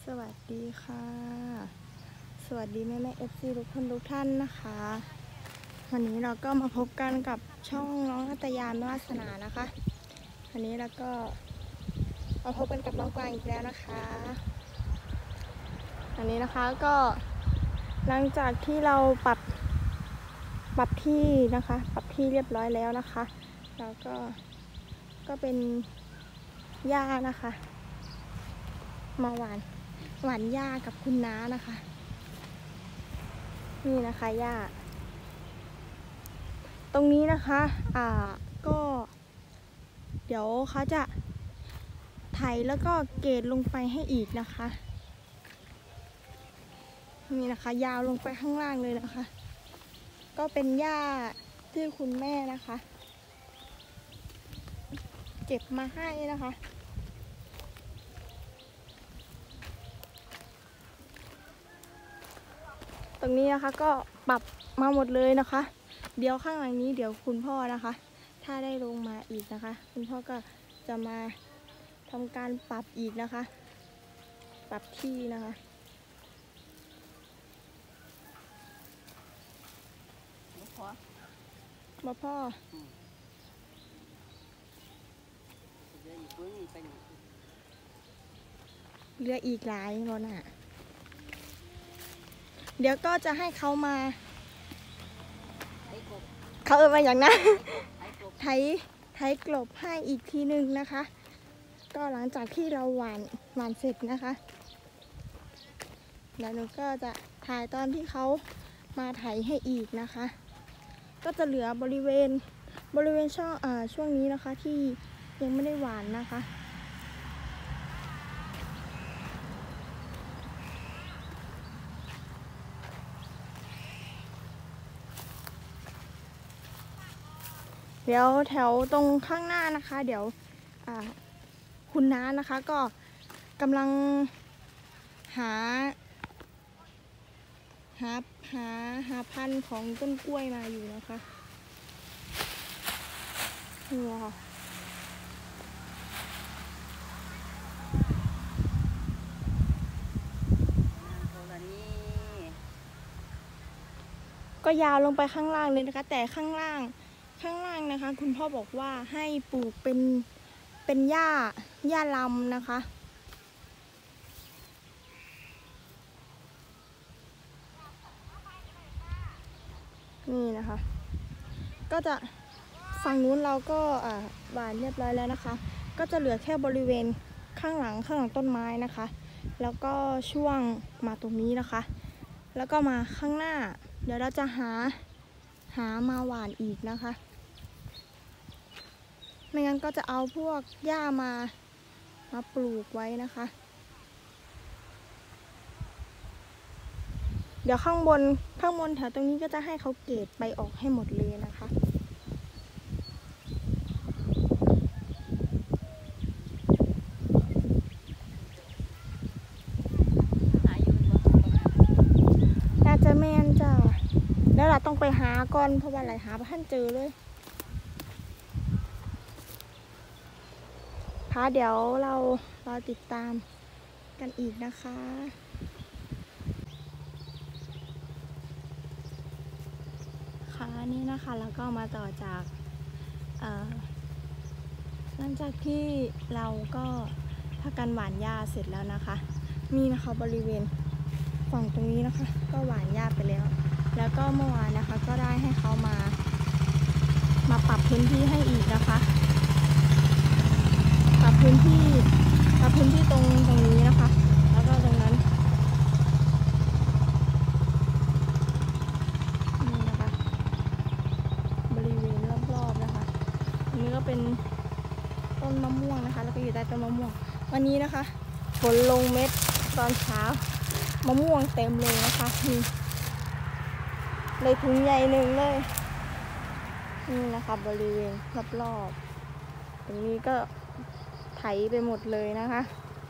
สวัสดีค่ะสวัสดีแม่FCทุกคนทุกท่านนะคะวันนี้เราก็มาพบกันกับช่องน้องนัตยามวาสนานะคะวันนี้เราก็มาพบกันกับน้องกวางอีกแล้วนะคะอันนี้นะคะก็หลังจากที่เราปรับที่นะคะปรับที่เรียบร้อยแล้วนะคะแล้วก็เป็นหญ้านะคะมาหวานหญ้ากับคุณน้านะคะนี่นะคะหญ้าตรงนี้นะคะก็เดี๋ยวเขาจะไถแล้วก็เกรดลงไปให้อีกนะคะนี่นะคะยาวลงไปข้างล่างเลยนะคะก็เป็นหญ้าที่คุณแม่นะคะเก็บมาให้นะคะตรงนี้นะคะก็ปรับมาหมดเลยนะคะเดี๋ยวข้างหลังนี้เดี๋ยวคุณพ่อนะคะถ้าได้ลงมาอีกนะคะคุณพ่อก็จะมาทำการปรับอีกนะคะปรับที่นะคะมาพ่อเหลืออีกหลายคนอ่ะเดี๋ยวก็จะให้เขามาเขามาอย่างนั้นไถกลบให้อีกทีหนึ่งนะคะก็หลังจากที่เราหว่านเสร็จนะคะเดี๋ยวหนูก็จะถ่ายตอนที่เขามาไถให้อีกนะคะก็จะเหลือบริเวณช่วงนี้นะคะที่ยังไม่ได้หว่านนะคะเดี๋ยวแถวตรงข้างหน้านะคะเดี๋ยวคุณน้านะคะก็กำลังหาพันธุ์ของต้นกล้วยมาอยู่นะคะว้าวก็ยาวลงไปข้างล่างเลยนะคะแต่ข้างล่างนะคะคุณพ่อบอกว่าให้ปลูกเป็นหญ้าลำนะคะนี่นะคะก็จะฝั่งนู้นเราก็หว่านเรียบร้อยแล้วนะคะก็จะเหลือแค่บริเวณข้างหลังต้นไม้นะคะแล้วก็ช่วงมาตรงนี้นะคะแล้วก็มาข้างหน้าเดี๋ยวเราจะหามาหว่านอีกนะคะไม่งั้นก็จะเอาพวกหญ้ามาปลูกไว้นะคะเดี๋ยวข้างบนแถวตรงนี้ก็จะให้เขาเกรดไปออกให้หมดเลยนะคะน่าจะแม่นจ้ะแล้วเราต้องไปหาก่อนเพราะว่าอะไรหาท่านเจอเลยเดี๋ยวเราติดตามกันอีกนะคะค่ะนี่นะคะแล้วก็มาต่อจากหลังจากที่เราก็พากันหว่านหญ้าเสร็จแล้วนะคะนี่นะคะบริเวณฝั่งตรงนี้นะคะก็หว่านหญ้าไปแล้วแล้วก็เมื่อวานนะคะก็ได้ให้เขามาปรับพื้นที่ให้อีกนะคะปรับพื้นที่ตรงนี้นะคะแล้วก็ตรงนั้นนี่นะคะบริเวณรอบๆนะคะอันนี้ก็เป็นต้นมะม่วงนะคะแล้วก็อยู่ใต้ต้นมะม่วงวันนี้นะคะฝนลงเม็ดตอนเช้ามะม่วงเต็มเลยนะคะนี่เลยถุงใหญ่หนึ่งเลยนี่นะคะบริเวณรอบๆตรงนี้ก็ไถไปหมดเลยนะคะ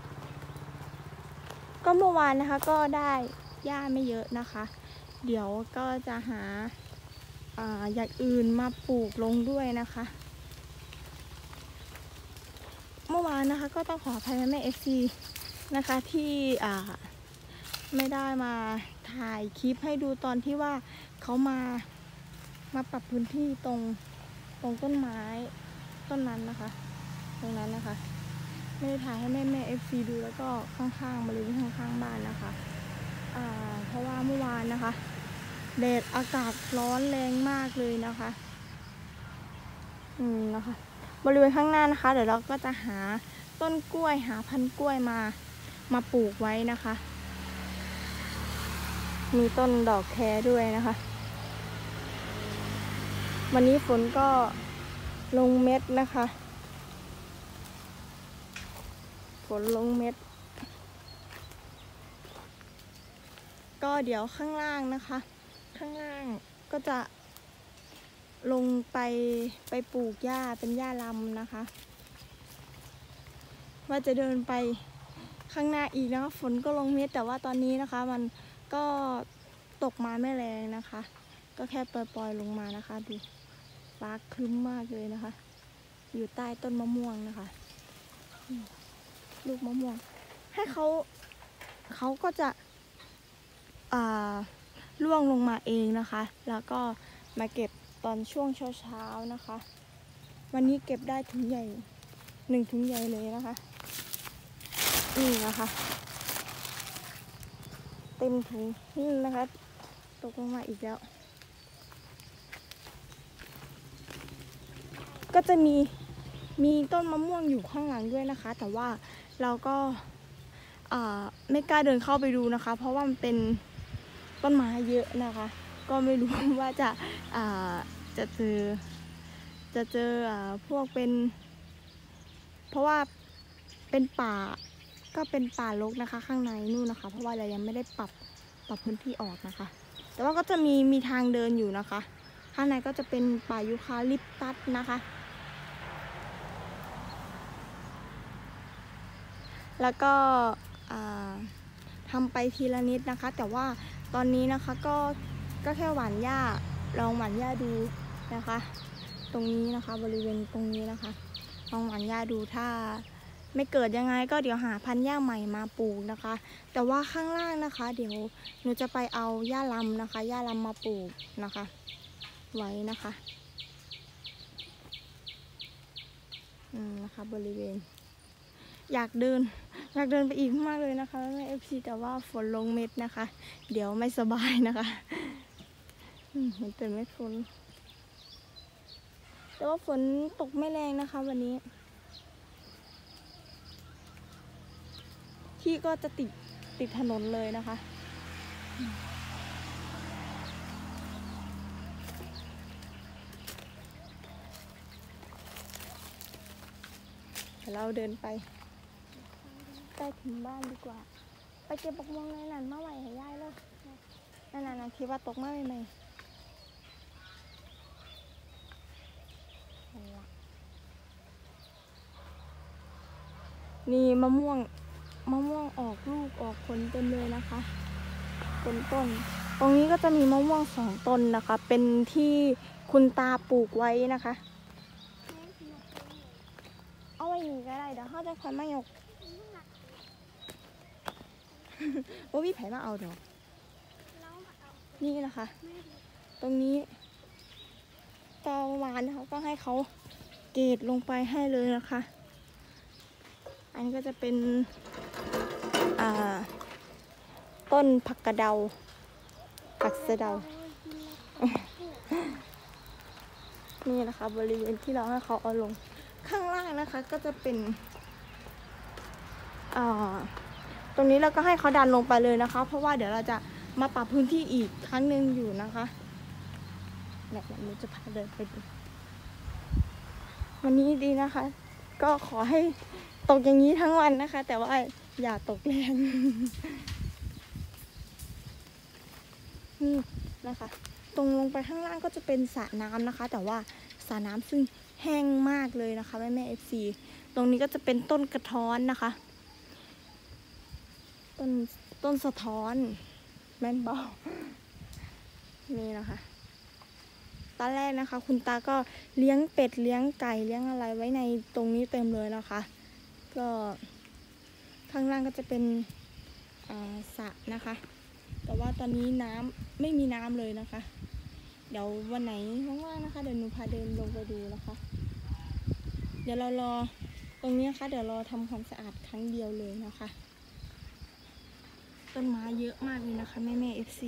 ก็เมื่อวานนะคะก็ได้หญ้าไม่เยอะนะคะเดี๋ยวก็จะหาอย่างอื่นมาปลูกลงด้วยนะคะเมื่อวานนะคะก็ต้องขออภัยแม่FC นะคะที่ไม่ได้มาถ่ายคลิปให้ดูตอนที่ว่าเขามาปรับพื้นที่ตรงต้นไม้ต้นนั้นนะคะตรงนั้นนะคะไม่ได้ถ่ายให้แม่FCดูแล้วก็ข้างๆบริเวณข้างๆบ้านนะคะเพราะว่าเมื่อวานนะคะแดดอากาศร้อนแรงมากเลยนะคะนะคะบริเวณข้างหน้านะคะเดี๋ยวเราก็จะหาต้นกล้วยหาพันธุ์กล้วยมาปลูกไว้นะคะมีต้นดอกแคด้วยนะคะวันนี้ฝนก็ลงเม็ดนะคะฝนลงเม็ดก็เดี๋ยวข้างล่างนะคะข้างล่างก็จะลงไปปลูกหญ้าเป็นหญ้าลำนะคะว่าจะเดินไปข้างหน้าอีกนะคะฝนก็ลงเม็ดแต่ว่าตอนนี้นะคะมันก็ตกมาไม่แรงนะคะก็แค่ปล่อยๆลงมานะคะดูฟ้าครึ้มมากเลยนะคะอยู่ใต้ต้นมะม่วงนะคะลูกมะม่วงให้เขาก็จะร่วงลงมาเองนะคะแล้วก็มาเก็บตอนช่วงเช้านะคะวันนี้เก็บได้ถุงใหญ่1 ถุงใหญ่เลยนะคะนี่นะคะเต็มถุงนี่นะคะตกลงมาอีกแล้วก็จะมีต้นมะม่วงอยู่ข้างหลังด้วยนะคะแต่ว่าเราก็ไม่กล้าเดินเข้าไปดูนะคะเพราะว่ามันเป็นต้นไม้เยอะนะคะก็ไม่รู้ว่าจะเจอพวกเป็นเพราะว่าเป็นป่าก็เป็นป่ารกนะคะข้างในนู่นนะคะเพราะว่าเรายังไม่ได้ปรับพื้นที่ออกนะคะแต่ว่าก็จะมีทางเดินอยู่นะคะข้างในก็จะเป็นป่ายูคาลิปตัสนะคะแล้วก็ทำไปทีละนิดนะคะแต่ว่าตอนนี้นะคะก็แค่หว่านหญ้าลองหว่านหญ้าดูนะคะตรงนี้นะคะบริเวณตรงนี้นะคะลองหว่านหญ้าดูถ้าไม่เกิดยังไงก็เดี๋ยวหาพันธุ์หญ้าใหม่มาปลูกนะคะแต่ว่าข้างล่างนะคะเดี๋ยวหนูจะไปเอาหญ้าลำนะคะหญ้าลำมาปลูกนะคะไว้นะคะนะคะบริเวณอยากเดินไปอีกมากเลยนะคะแม่FCแต่ว่าฝนลงเม็ดนะคะเดี๋ยวไม่สบายนะคะเห็นแต่เม็ดฝนแต่ว่าฝนตกไม่แรงนะคะวันนี้ที่ก็จะติดถนนเลยนะคะเดี๋ยวเราเดินไปใกล้ถึงบ้านดีกว่าไปเก็บบักม่วงในนั้นมาใหม่ให้ยายเลยนั่นคิดว่าตกมาใหม่นี่มะม่วงออกลูกออกผลเต็มเลยนะคะเป็นต้นตรงนี้ก็จะมีมะม่วง2 ต้นนะคะเป็นที่คุณตาปลูกไว้นะคะเอาไว้นี่ก็ได้เดี๋ยวเขาจะคอยมายกโอ้พี่ไผ่มาเอาดอกนี่นะคะตรงนี้ตอนวานนะคะก็ให้เขาเกตลงไปให้เลยนะคะอันนี้ก็จะเป็นต้นผักกระเดาผักสะเดานี่นะคะบริเวณที่เราให้เขาเอาลงข้างล่างนะคะก็จะเป็นตรงนี้เราก็ให้เขาดันลงไปเลยนะคะเพราะว่าเดี๋ยวเราจะมาปรับพื้นที่อีกครั้งหนึ่งอยู่นะคะเนี่ยหนูจะพาเดินไปดูวันนี้ดีนะคะก็ขอให้ตกอย่างนี้ทั้งวันนะคะแต่ว่าอย่าตกแรงนี่นะคะตรงลงไปข้างล่างก็จะเป็นสระน้ำนะคะแต่ว่าสระน้ำซึ่งแห้งมากเลยนะคะแม่FCตรงนี้ก็จะเป็นต้นกระท้อนนะคะต้นสะท้อนแม่นเบานี่นะคะตอนแรกนะคะคุณตาก็เลี้ยงเป็ดเลี้ยงไก่เลี้ยงอะไรไว้ในตรงนี้เต็มเลยนะคะก็ข้างล่างก็จะเป็นสระนะคะ แต่ว่าตอนนี้น้ำไม่มีน้ำเลยนะคะ เดี๋ยววันไหนว่างๆนะคะเดี๋ยวหนูพาเดินลงไปดูนะคะ เดี๋ยวเรารอตรงนี้นะคะเดี๋ยวรอทำความสะอาดครั้งเดียวเลยนะคะ ต้นไม้เยอะมากเลยนะคะแม่FC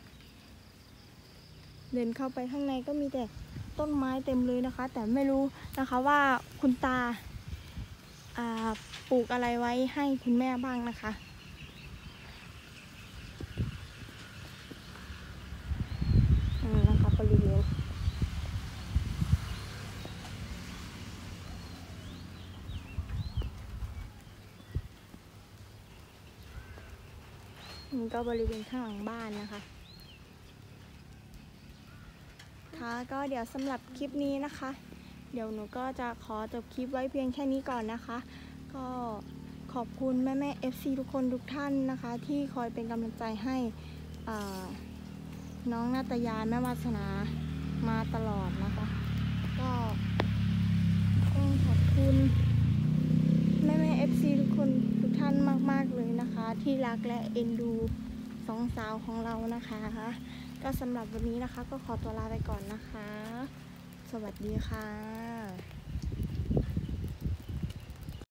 เดินเข้าไปข้างในก็มีแต่ต้นไม้เต็มเลยนะคะ แต่ไม่รู้นะคะว่าคุณตาปลูกอะไรไว้ให้คุณแม่บ้างนะคะนะคะบริเวณนี่ก็บริเวณข้างหลังบ้านนะคะค่ะก็เดี๋ยวสำหรับคลิปนี้นะคะ เดี๋ยวหนูก็จะขอจบคลิปไว้เพียงแค่นี้ก่อนนะคะ ก็ขอบคุณแม่FC ทุกคนทุกท่านนะคะที่คอยเป็นกำลังใจให้น้องนาตยาแม่วาสนามาตลอดนะคะก็ต้องขอบคุณแม่FC ทุกคนทุกท่านมากๆเลยนะคะที่รักและเอ็นดูสองสาวของเรานะคะก็สำหรับวันนี้นะคะก็ขอตัวลาไปก่อนนะคะสวัสดีค่ะ